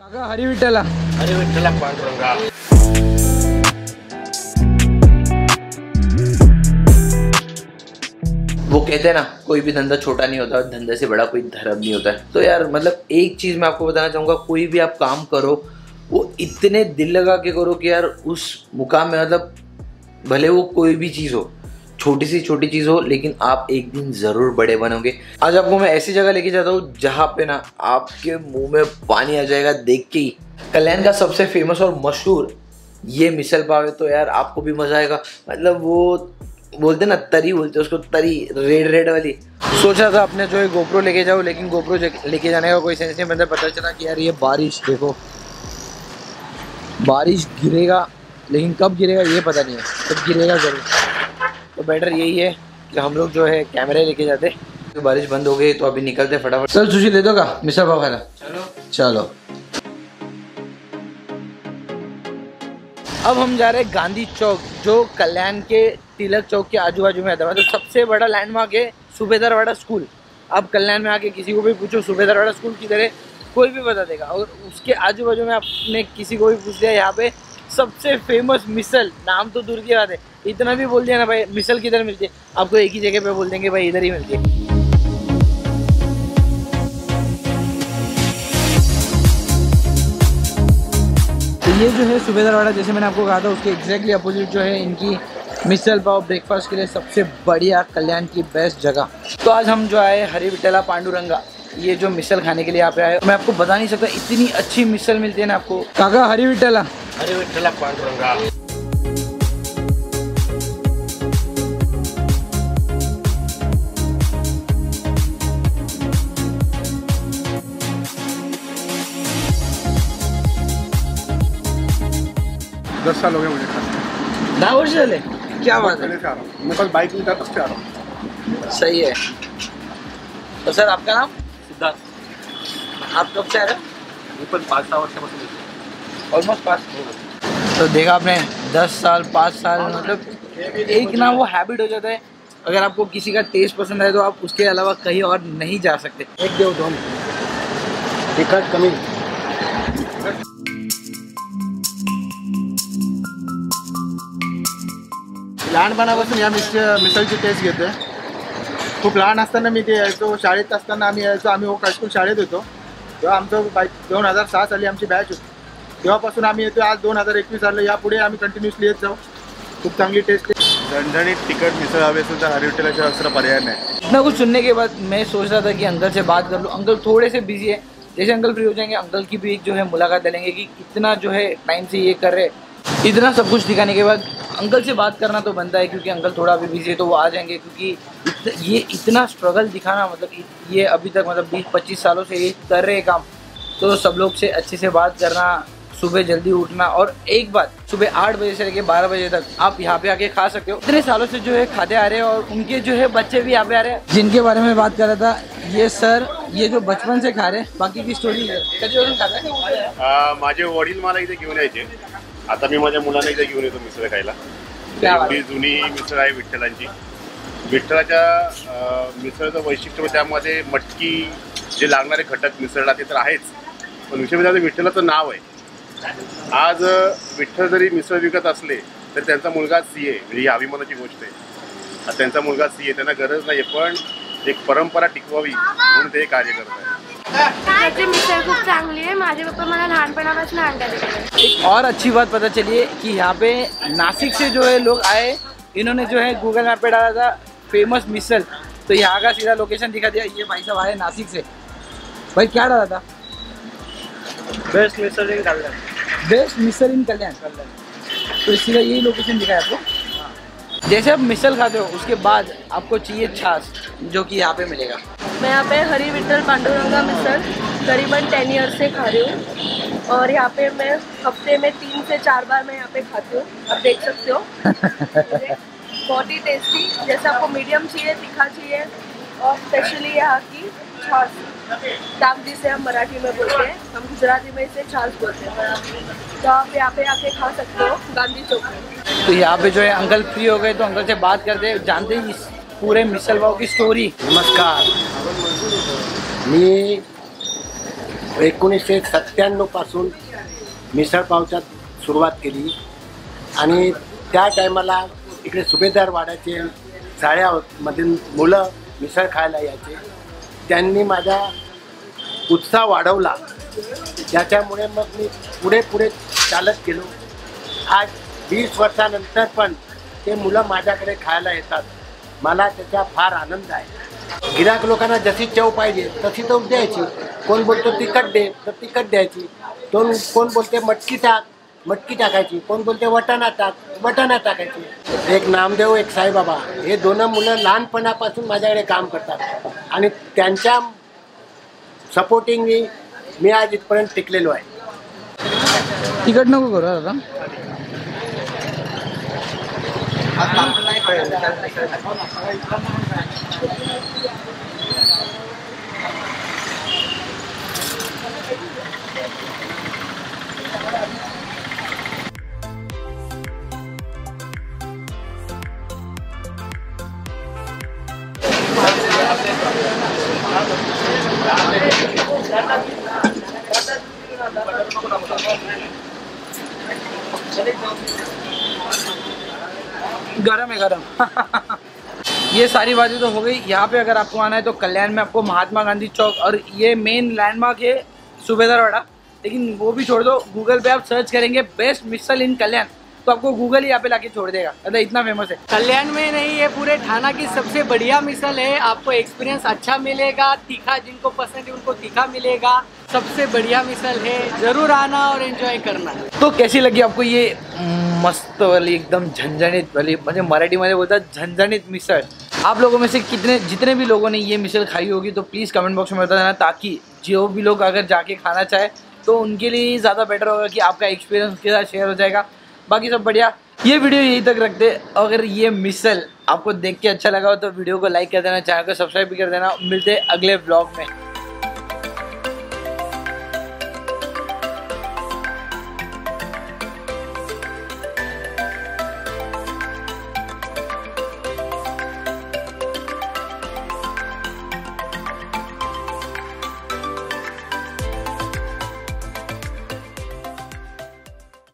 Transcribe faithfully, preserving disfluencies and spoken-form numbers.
काका हरी विठ्ठला हरी विठ्ठला पांडुरंगा। वो कहते हैं ना, कोई भी धंधा छोटा नहीं होता, धंधे से बड़ा कोई धर्म नहीं होता है। तो यार मतलब एक चीज मैं आपको बताना चाहूंगा, कोई भी आप काम करो वो इतने दिल लगा के करो कि यार उस मुकाम में, मतलब भले वो कोई भी चीज हो, छोटी सी छोटी चीज हो, लेकिन आप एक दिन जरूर बड़े बनोगे। आज आपको मैं ऐसी जगह लेके जाता हूँ जहाँ पे ना आपके मुंह में पानी आ जाएगा देख के ही। कल्याण का सबसे फेमस और मशहूर ये मिसल पाव है, तो यार आपको भी मजा आएगा। मतलब वो बोलते ना तरी, बोलते उसको तरी, रेड रेड वाली। सोचा था अपने जो है गोप्रो लेके जाओ, लेकिन गोप्रो लेके जाने का कोई सेंस नहीं। मैंने पता चला कि यार ये बारिश देखो, बारिश गिरेगा, लेकिन कब गिरेगा ये पता नहीं है, कब गिरेगा जरूर। तो बेटर यही है कि हम लोग जो है कैमरे लेके जाते। तो बारिश बंद हो गई तो अभी निकलते फटाफट। चल सुशी ले दो का मिसल पाव खाना। चलो चलो अब हम जा रहे हैं गांधी चौक, जो कल्याण के तिलक चौक के आजू बाजू में आता है। तो सबसे बड़ा लैंडमार्क है सूबेदारवाड़ा स्कूल। आप कल्याण में आके किसी को भी पूछो सूबेदारवाड़ा स्कूल किधर है, कोई भी बता देगा। और उसके आजू बाजू में आपने किसी को भी पूछ लिया, यहाँ पे सबसे फेमस मिसल, नाम तो दूर की बात है, इतना भी बोल दिया ना भाई मिसल किधर मिलती है, आपको एक ही जगह पे बोल देंगे भाई इधर ही मिलती है। तो ये जो है सूबेदारवाड़ा, जैसे मैंने आपको कहा था, उसके एग्जैक्टली अपोजिट जो है इनकी मिसल पाव ब्रेकफास्ट के लिए सबसे बढ़िया कल्याण की बेस्ट जगह। तो आज हम जो आए हरी विठ्ठला पांडुरंगा, ये जो मिसल खाने के लिए यहाँ पे आए। मैं आपको बता नहीं सकता, इतनी अच्छी मिसल मिलती है ना आपको। काका हरी विठ्ठला हरी विठ्ठला पांडुरंगा। दस साल हो गए मुझे खाने। दस वर्ष चले, क्या बात है। मेरे पास बाइक नहीं था, तब से आ रहा हूँ। सही है। तो सर आपका नाम? सिद्धार्थ। आप कब से आ रहे हो? ऊपर पाच सहा वर्षापासून। ऑलमोस्ट पाँच। तो देखा आपने, दस साल पाँच साल, मतलब एक ना वो हैबिट हो जाता है। अगर आपको किसी का टेस्ट पसंद है तो आप उसके अलावा कहीं और नहीं जा सकते। एक देव दोन तिखट कमी। लहानपणापासून या मिस मिसळची टेस्ट घेते। खूप लहान असताना मी ते यायचो, शाळेत असताना आम्ही यायचो, आम्ही ओ हायस्कूल शाळेत होतो तेव्हा आमचं बाईक दोन हजार सहा साली आमची बॅच होती, तेव्हापासून आम्ही येतो। आज दोन हजार एकवीस आलं, यापुढे आम्ही कंटिन्यूसली येत जाऊ। खूप चांगली टेस्ट आहे। झणझणीत तिखट मिसळ हवी असेल तर हरी विठ्ठलाच्या दुसरा पर्याय नाही। इतना कुछ सुनने के बाद मैं सोच रहा था कि अंकल से बात कर लूँ। अंकल थोड़े से बिजी है, जैसे अंकल फ्री हो जाएंगे अंकल की भी एक जो है मुलाकात ले लेंगे कि कितना जो है टाइम से ये कर रहे। इतना सब कुछ दिखाने के बाद अंकल से बात करना तो बनता है, क्योंकि अंकल थोड़ा अभी बिजी है तो वो आ जाएंगे। क्योंकि इत, ये इतना स्ट्रगल दिखाना, मतलब ये अभी तक मतलब बीस पच्चीस सालों से ये कर रहे काम, तो सब लोग से अच्छे से बात करना, सुबह जल्दी उठना। और एक बात, सुबह आठ बजे से लेकर बारह बजे तक आप यहाँ पे आके खा सकते हो। इतने सालों से जो है खाते आ रहे हैं, और उनके जो है बच्चे भी यहाँ पे आ रहे हैं, जिनके बारे में बात कर रहा था। ये सर, ये जो बचपन से खा रहे हैं, बाकी की स्टोरी कधीपासून खाता? माझे वडील मला इथे घेऊन यायचे, आता मी माझ्या मुलांना इथे घेऊन येतो मिसळ खायला। एवढी जुनी मिसळ आहे विठ्ठलांची। विठ्ठलाच्या मिसळचं वैशिष्ट्य, त्यामध्ये मटकी जे लागणारे घटक मिसळला ते तर आहेच, पण विषय म्हणजे विठ्ठलाचं नाव आहे। आज विठ्ठल जरी मिसळ विकत असले तर त्यांचा मुलगा सी ए, म्हणजे ही अभिमानाची गोष्ट आहे। आज त्यांचा मुलगा सी ए, त्यांना गरज नाही, पण एक परंपरा टिकवावी म्हणून ते कार्य करत आहे। त्याची मिसळ खूप चांगली है, माझे पप्पा मला लहानपणापासून आणतात इकडे। एक और अच्छी बात पता चली है कि यहाँ पे नासिक से जो है लोग आए, इन्होंने जो है गूगल मैप पे डाला था फेमस मिसल, तो यहाँ का सीधा लोकेशन दिखा दिया। ये भाई साहब आए नासिक से। भाई क्या डाला था? Best misal in Kalyan. Best misal in Kalyan. तो सीधा यही लोकेशन दिखा है आपको। जैसे आप मिसल खाते हो उसके बाद आपको चाहिए छाछ, जो कि यहाँ पे मिलेगा। मैं यहाँ पे हरी विठ्ठल पांडुरंगा मिसल करीबन टेन ईयर से खा रही हूँ, और यहाँ पे मैं हफ्ते में तीन से चार बार मैं यहाँ पे खाती हूँ। आप देख सकते हो बहुत ही टेस्टी। जैसे आपको मीडियम चाहिए, तीखा चाहिए, और स्पेशली यहाँ की छाछ, दाग जिसे हम मराठी में बोलते हैं, हम गुजराती में इसे छाछ बोलते हैं। तो आप यहाँ पे आके खा सकते हो गांधी चौक में। तो यहाँ पे जो है अंकल फ्री हो गए, तो अंकल से बात करते हैं, जानते हैं इस पूरे मिसल पाव की स्टोरी। नमस्कार, मी एकोणीसशे सत्त्याण्णव पासून मिसळपावच्या सुरुवात केली आणि त्या टायमाला इकडे सुभेदार वाड्याचे शाळेमधील मुलं मिसळ खायला यायचे. त्यांनी माझा उत्साह वाढवला, त्याच्यामुळे मग मी पुढे पुढे चालत गेलो. आज वीस वर्षानंतर पण ते मुलं माझ्याकडे खायला येतात. मला त्याचा फार आनंद आहे. गिराक लोकांना जशी चव पाहिजे तशी तो द्यायची. कोण बोलतो तिखट दे तर तिखट द्यायची. कोण कोण बोलते मटकी टाक मटकी टाकायची. कोण बोलते वटाणा टाक वटाणा टाकायची. एक नामदेव एक साईबाबा हे दोन मुलं लहानपणापासून माझ्याकडे काम करतात आणि त्यांच्या सपोर्टिंगनी मी आज इथपर्यंत टिकलेलो आहे. तिकट नको करू आता. गरम है गरम. ये सारी बातें तो हो गई. यहाँ पे अगर आपको आना है तो कल्याण में आपको महात्मा गांधी चौक और ये मेन लैंडमार्क है सुबेदारवाड़ा. लेकिन वो भी छोड़ दो, गूगल पे आप सर्च करेंगे बेस्ट मिसल इन कल्याण तो आपको गूगल ही यहाँ पे लाके छोड़ देगा. मतलब इतना फेमस है. कल्याण में नहीं, ये पूरे ठाणा की सबसे बढ़िया मिसल है. आपको एक्सपीरियंस अच्छा मिलेगा. तीखा जिनको पसंद है उनको तीखा मिलेगा. सबसे बढ़िया मिसल है. जरूर आना और एंजॉय करना. तो कैसी लगी आपको ये मस्त वाली एकदम झणझणीत वाली, म्हणजे मराठीमध्ये बोलतात झणझणीत मिसळ. आप लोगों में से कितने जितने भी लोगों ने ये मिसल खाई होगी तो प्लीज़ कमेंट बॉक्स में बता देना, ताकि जो भी लोग अगर जाके खाना चाहे तो उनके लिए ज़्यादा बेटर होगा कि आपका एक्सपीरियंस के साथ शेयर हो जाएगा. बाकी सब बढ़िया. ये वीडियो यहीं तक रखते. अगर ये मिसल आपको देख के अच्छा लगा हो तो वीडियो को लाइक कर देना, चैनल को सब्सक्राइब भी कर देना. मिलते हैं अगले ब्लॉग में.